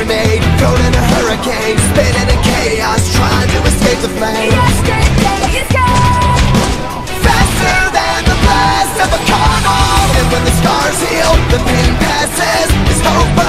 made, thrown in a hurricane, spinning in chaos, trying to escape the flame. Yesterday is gone, Faster than the blast of a car bomb. And when the scars heal, the pain passes, there's hope